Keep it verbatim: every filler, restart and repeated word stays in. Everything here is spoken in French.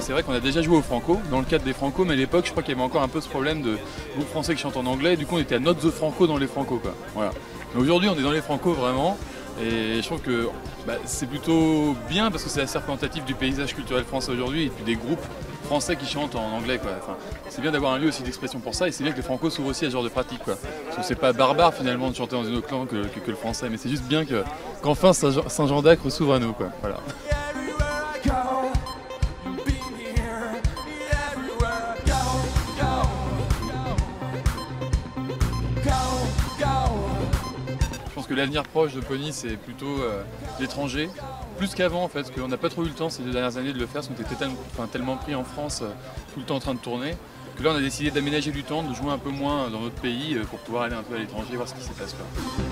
c'est vrai qu'on a déjà joué au Franco, dans le cadre des Franco, mais à l'époque, je crois qu'il y avait encore un peu ce problème de groupe français qui chantent en anglais, et du coup on était à notre The Franco dans les Franco, quoi. Voilà. Mais aujourd'hui, on est dans les Franco vraiment, et je trouve que bah, c'est plutôt bien parce que c'est assez représentatif du paysage culturel français aujourd'hui, et puis des groupes français qui chantent en anglais, quoi. Enfin, c'est bien d'avoir un lieu aussi d'expression pour ça, et c'est bien que les Franco s'ouvrent aussi à ce genre de pratique, quoi. Parce que c'est pas barbare finalement de chanter dans une autre langue que, que, que le français, mais c'est juste bien que, qu'enfin Saint-Jean d'Acre s'ouvre à nous, quoi. Voilà. Je pense que l'avenir proche de Pony, c'est plutôt euh, l'étranger, plus qu'avant en fait, parce qu'on n'a pas trop eu le temps ces deux dernières années de le faire, parce qu'on était tellement, enfin, tellement pris en France, euh, tout le temps en train de tourner, que là on a décidé d'aménager du temps, de jouer un peu moins dans notre pays, euh, pour pouvoir aller un peu à l'étranger, voir ce qui s'y passe, quoi.